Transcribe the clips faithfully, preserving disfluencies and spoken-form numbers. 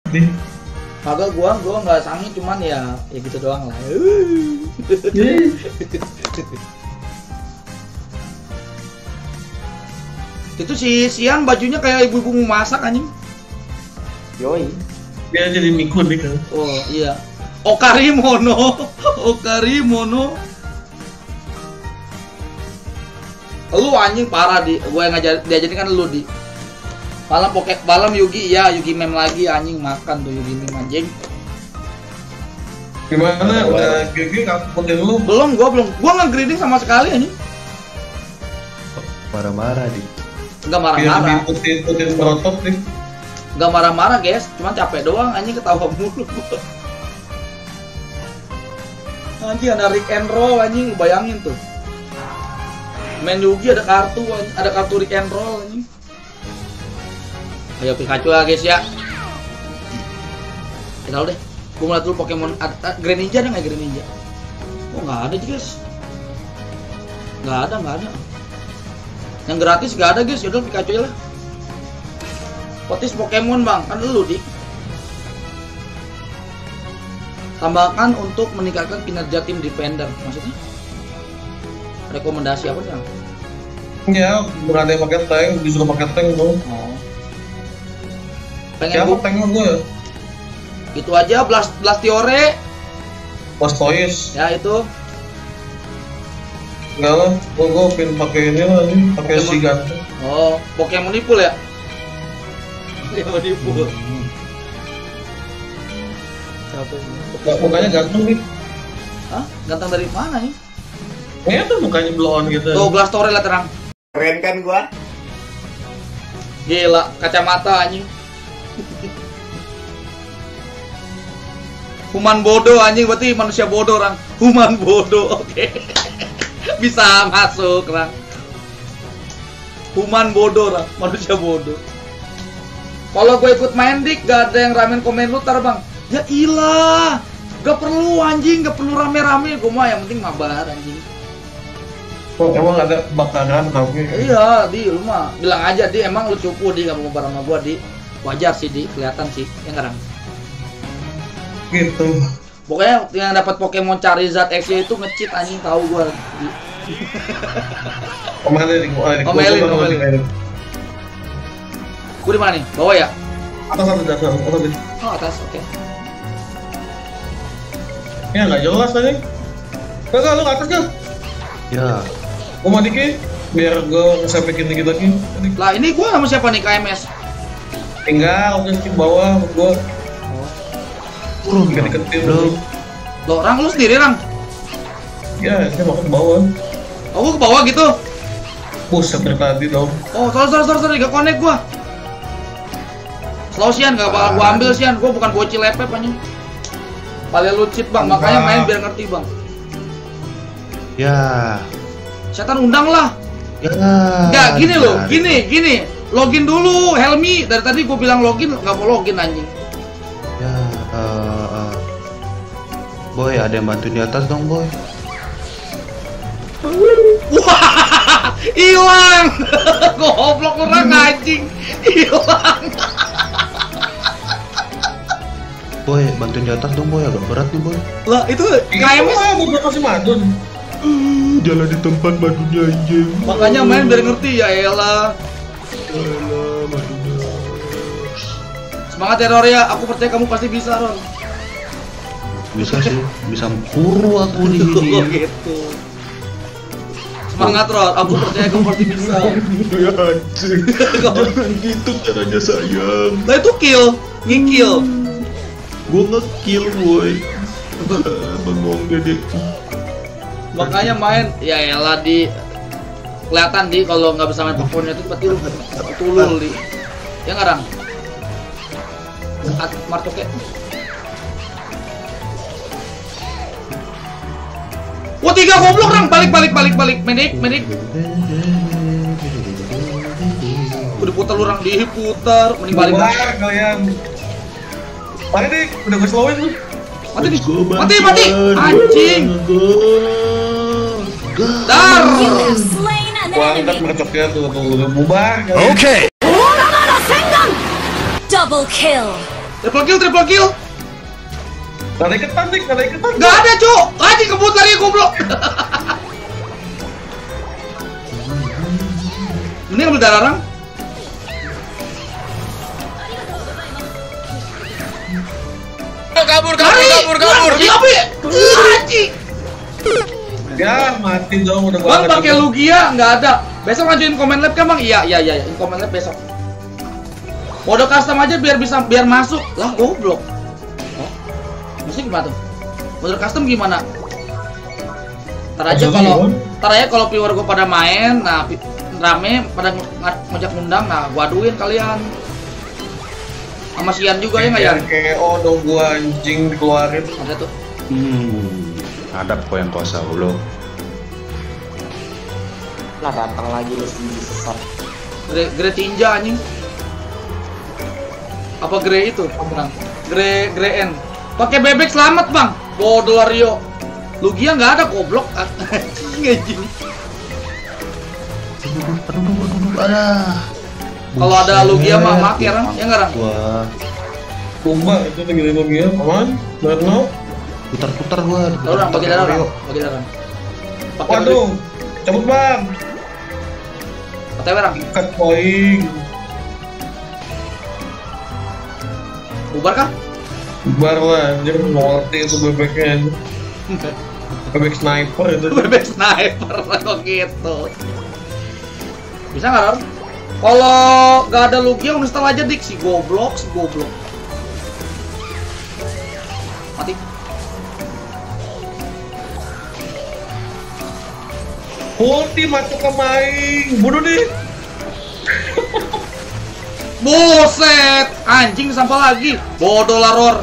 Kagak, gua gua nggak sangi, cuman ya ya gitu doang lah. Itu si Sian bajunya kayak ibu-ibu mau masak anjing. Yoi. Dia jadi mikun nih kan. Oh iya. Okarimono, Okarimono. Lu anjing parah di, gue yang ngajar diajarin kan lu di. Malam poke, malam Yugi ya, Yugi mem lagi anjing, makan tuh Yugi mem anjing. Gimana udah G G ngikutin lu? Belum, gua belum. Gua nggak grinding sama sekali anjing. Marah-marah di. Enggak marah-marah. Ikutin-ikutin merotot nih. Enggak marah-marah, guys. Cuman capek doang anjing, ketawa mulu. Anjing ada Rick and Roll anjing, bayangin tuh. Main Yugi ada kartu, ada kartu Rick and Roll anjing. Ayo Pikachu lah guys ya. Kita deh. Gue ngeliat dulu Pokemon Greninja ada nggak Greninja? Oh nggak ada guys. Nggak ada, nggak ada. Yang gratis nggak ada guys. Yaudah Pikachu aja lah. Potis Pokemon bang, kan lu di. Tambahkan untuk meningkatkan kinerja tim defender. Maksudnya? Rekomendasi apa sih? Ya, berada yang pakai tank, disuruh pakai tank dong. Oh. Pengen Siapa bu- tanknya gue? Itu aja Blast Blastiore. Blastoise. Ya itu. Enggak lah, gue gue pengen pakai ini lah nih, pakai Pokemon. si ganteng. Oh, Pokemon Nipul ya? Pokemon Nipul. Siapa ini? Nggak, mukanya ganteng nih. Hah? Ganteng dari mana nih? Kayaknya tuh mukanya blow on gitu. Tuh Blastoise lah terang. Keren kan gua? Gila, kacamata anjing. Human bodoh anjing, berarti manusia bodoh orang. Human bodoh, oke. Okay. Bisa masuk orang. Human bodoh orang, manusia bodoh. Kalau gue ikut main dik, gak ada yang ramen komen lu tar bang. Ya ilah, gak perlu anjing, gak perlu rame-rame. Gue mah yang penting mabar anjing. Oh, emang ada bakaran tapi. Iya, di lu mah bilang aja di, emang lu cupu di, gak mau bareng sama gua di. Wajar sih di, kelihatan sih, ya ngarang. Gitu. Pokoknya yang dapat Pokemon Charizard X Y itu nge-cheat anjing, tahu gua. Di. Omelin nih, omelin. Omelin, omelin. Gua di mana nih? Bawah ya? Atas atas atas atas. atas. Oh, atas, oke. Okay. Ya nggak jelas tadi. Kagak lu ke atas kan? Ya. Gua mau dikit biar gua ngesampaikan dikit lagi. Lah ini gua sama siapa nih K M S? Tinggal udah di bawah gua. Lu Gak deketin bro. Loh, orang lu sendiri, Rang? Ya, saya mau ke bawah. Oh, gua ke bawah gitu? Buset dari tadi dong. Oh, sorry, sorry, sorry, sorry, gak connect gua. Slow Sian, gak bakal gua ambil Sian, gua bukan bocil lepep anjing. Paling lu cheat bang, makanya main biar ngerti bang. Ya. Setan undang lah. Ya. Enggak, gini loh, Dari- gini, gini. Login dulu, Helmi. Dari tadi gua bilang login, nggak mau login anjing. Ya. Uh, uh. Boy, ada yang bantu di atas dong, boy. Wah, hilang. Goblok orang anjing. Hilang. Boy, bantuin di atas dong, boy. Agak berat nih, boy. Lah, itu K M S. Mau gue kasih madun. Uh, jalan di tempat madunya anjing. Makanya main biar ngerti ya elah. Elah, madunya. Semangat ya Ror ya, aku percaya kamu pasti bisa Ror. Bisa sih, bisa kuru aku di sini. Oh gitu. Semangat Ror, aku percaya kamu pasti bisa. Ya anjing. Jangan gitu caranya sayang. Nah itu kill, nge-kill. Gua nge-kill, boy. Bengong dedek. Makanya main, ya elah di kelihatan di kalau nggak bisa main Pokemon itu berarti lu tulul di. Ya ngarang. Saat martoke. Wah tiga goblok Rang, balik balik balik balik, medik medik. Udah putar lu Rang, diputar, mending balik. Bubar kalian. Mari dik, udah gue slowin lu. Mati nih, mati mati, anjing. Dar. Gua angkat mercoknya tuh tuh udah bubar. Double kill. Triple kill, triple kill. Gak ada iketan, Dik, gak ada iketan. Gak ada, Cuk. Anjing kebut lagi goblok. Ini ambil darah orang. Kabur, kabur, kabur, kabur. Iya, Bi. Anjing. Ya, mati dong udah Bang pakai Lugia nggak ada. Besok lanjutin comment lab kan, Bang? Iya, iya, iya, comment lab besok. Mode custom aja biar bisa biar masuk. Lah, goblok. Oh. Masih gimana tuh? Mode custom gimana? Ntar aja kalau ntar aja kalau viewer gue pada main, nah rame pada ngajak ngundang, nah gua aduin kalian. Sama Sian juga ya nggak ya? K O dong gua anjing dikeluarin. Ada tuh. Hmm, ada kok yang kuasa lo. Lah datang lagi lu sesat. Gre, Gre Tinja anjing. Apa Gre itu? Bang. Gre Gre N. Pakai bebek selamat, Bang. Bodoh Rio. Lugia nggak ada goblok. Anjing anjing. Aduh, aduh, aduh, aduh, ada. Kalau ada Lugia mah make ya, Rang? Ya nggak, Rang? Wah, Kumba itu lagi lagi ya, aman? Darno? putar-putar gua. Tahu Rang, bagi darah, Rang. Bagi darah. Pakai bebek. Waduh, cabut bang. O T W, Rang. Ikat poing. Bubar kah? Bar lah, anjir ngerti itu bebeknya. Bebek sniper itu. Bebek sniper kok gitu. Bisa nggak, Rang? Kalau nggak ada Lugia, uninstall aja dik si goblok, si goblok. Mati. Ulti masuk ke main, bunuh nih. Buset, anjing sampah lagi. Bodoh laror.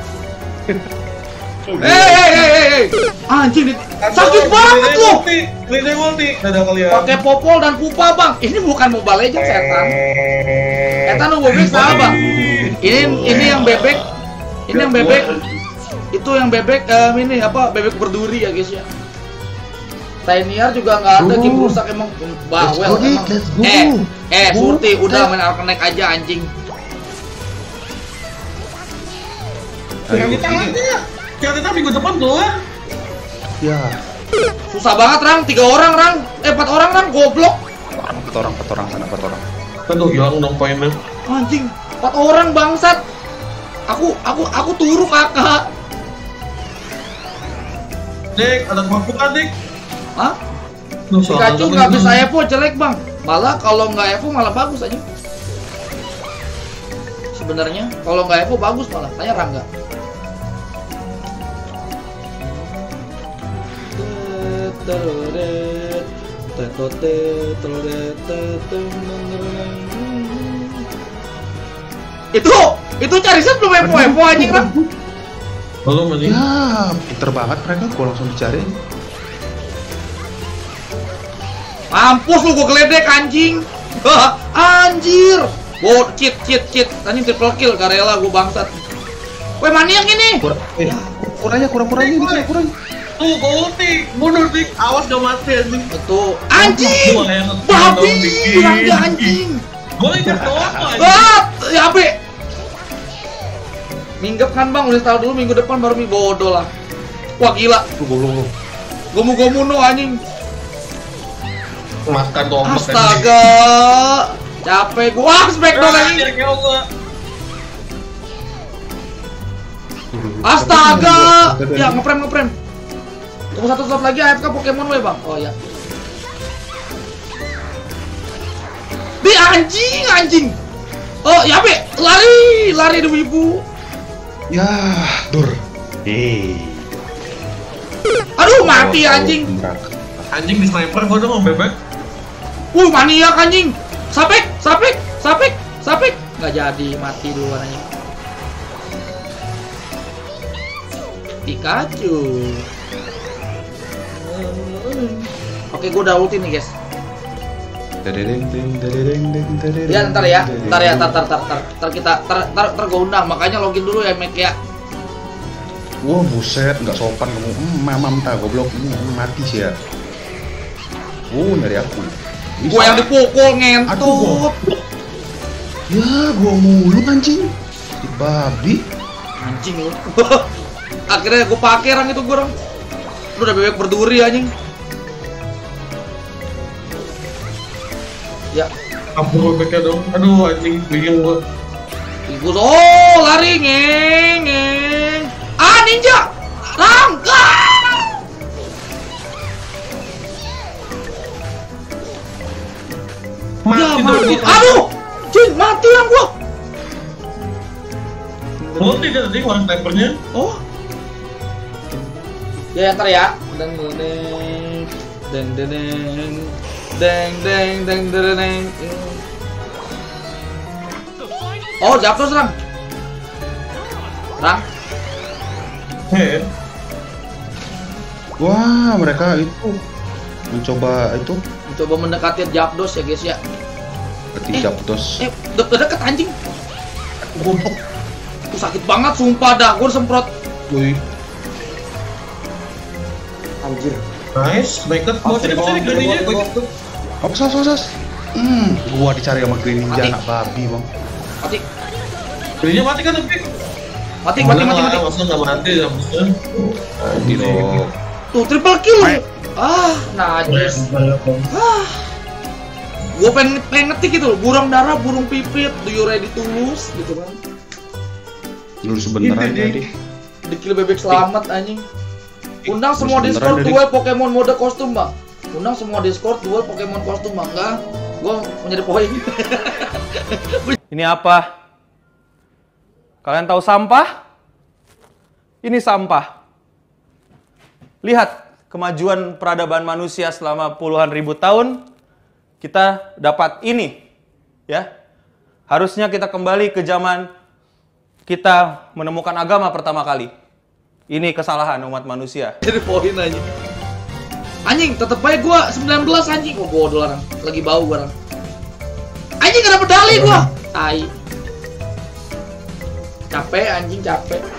Hei, hei, hei, hei, anjing, sakit banget loh. Lidah ulti, dadah kalian. Pakai popol dan pupa, Bang. Ini bukan Mobile Legends, setan. Setan lu bebek salah, Bang. Ini ini yang bebek. Ini yang bebek. Itu yang bebek eh, ini apa? Bebek berduri ya, guys ya. Tinier juga nggak ada, game rusak emang bawel emang. Eh, eh, Surti udah main Arcanek aja anjing. Yang kita aja. Yang kita minggu depan keluar. Ya. Susah banget, Rang. Tiga orang, Rang. Eh, empat orang, Rang. Goblok. Empat orang, empat orang sana, empat orang. Aduh, hilang dong poinnya. Anjing, empat orang bangsat. Aku, aku, aku turu kakak. Dik, ada kuat Dik. Hah? Duh, Pikachu nggak bisa Evo jelek, Bang. Malah kalau nggak Evo malah bagus aja. Sebenarnya kalau nggak Evo bagus malah. Tanya Rangga. Itu, itu cari set belum Evo Evo anjing, Rang. Belum anjing. Ya, pinter banget mereka, gua langsung dicari. Mampus lu, gua geledek anjing. Hah, anjir. Wow, cheat, cheat, cheat. Tadi triple kill, gak rela gua bangsat. Weh, maniak ini. Kurang, eh, kurangnya, kurang-kurangnya ini, kurang-kurang. Tuh, kau ulti, mundur Dik. Awas gak mati anjing. Betul. Anjing. Babi, Rangga anjing. Gua ingat doang anjing. Ah, ya abe. Minggap kan, Bang, udah install dulu minggu depan baru minggu bodoh lah. Wah, gila. Lu golong lu. Gomu-gomu no anjing. Makan tombak. Astaga. Capek gua. Wah, smackdown anjing. Astaga. Ya, ngeprem ngeprem. Tunggu satu slot lagi A F K Pokemon we, Bang. Oh ya. Di anjing, anjing. Oh, ya be, lari, lari demi ibu. Ya, dur. Hei. Aduh, mati anjing. Anjing di sniper gua tuh mau bebek. Wuh, maniak anjing. Sapek, sapek, sapek, sapek. Nggak jadi, mati duluan anjing. Pikachu. Oke, gua udah ulti nih, guys. Ya, ntar ya, ntar ya, ntar, ntar, ntar, ntar, ntar kita, ntar, ntar, ntar gua undang. Makanya login dulu ya, Mek ya. Wah, buset, nggak sopan kamu. Hmm, mamam tak goblok ini mati sih ya. Uh, dari aku. Bisa. Gua yang dipukul Aduh, ngentut. gua. Ya, gua mulu anjing. Babi. Anjing lu. Akhirnya gue pakai orang itu gue orang. Lu udah bebek berduri anjing. Ya. Ampun bebeknya dong. Aduh anjing, bingung gua. Ibu oh lari ngeng ngeng. Ah ninja. Langka. Mati Ya, dong. mati. Aduh. Cing, mati yang gua. Multi dia tadi warna snipernya. Oh. Ya ntar ya. Deng deng deng deng deng deng deng deng deng. Oh, Japdos serang. Serang. Heh. Wah, mereka itu mencoba itu Coba mendekati Japdos ya guys ya. berarti Eh, Japdos. Eh, udah deket anjing. Goblok. Tuh sakit banget sumpah dah, gua semprot. Wih. Anjir. Nice, naked. Mau sini, mau sini, Greninja, gua ikut. Oh, sos, sos, sos. Hmm, gua dicari sama Green Ninja, Mati. anak babi, Bang. Mati. Greninja mati kan tapi? Mati, mati, mati, mati. Maksudnya nggak mati, maksudnya. Mati dong. Tuh triple kill. Ah, najis. Ah. Gua pengen pengen ngetik gitu loh, burung darah, burung pipit, do you ready to lose gitu kan. Lu sebenernya Ini, tadi. Di kill bebek selamat anjing. Undang semua Beneran Discord dari- duel Pokemon mode kostum, Bang. Undang semua Discord duel Pokemon kostum, Bang. Enggak. Gua menjadi poin. Ini apa? Kalian tahu sampah? Ini sampah. Lihat kemajuan peradaban manusia selama puluhan ribu tahun. Kita dapat ini, ya. Harusnya kita kembali ke zaman kita menemukan agama pertama kali. Ini kesalahan umat manusia. Jadi poin anjing. Anjing, tetep aja gua sembilan belas anjing. Oh, bodoh orang. Lagi bau gua orang. Anjing kena medali gua. Tai. Capek anjing, capek.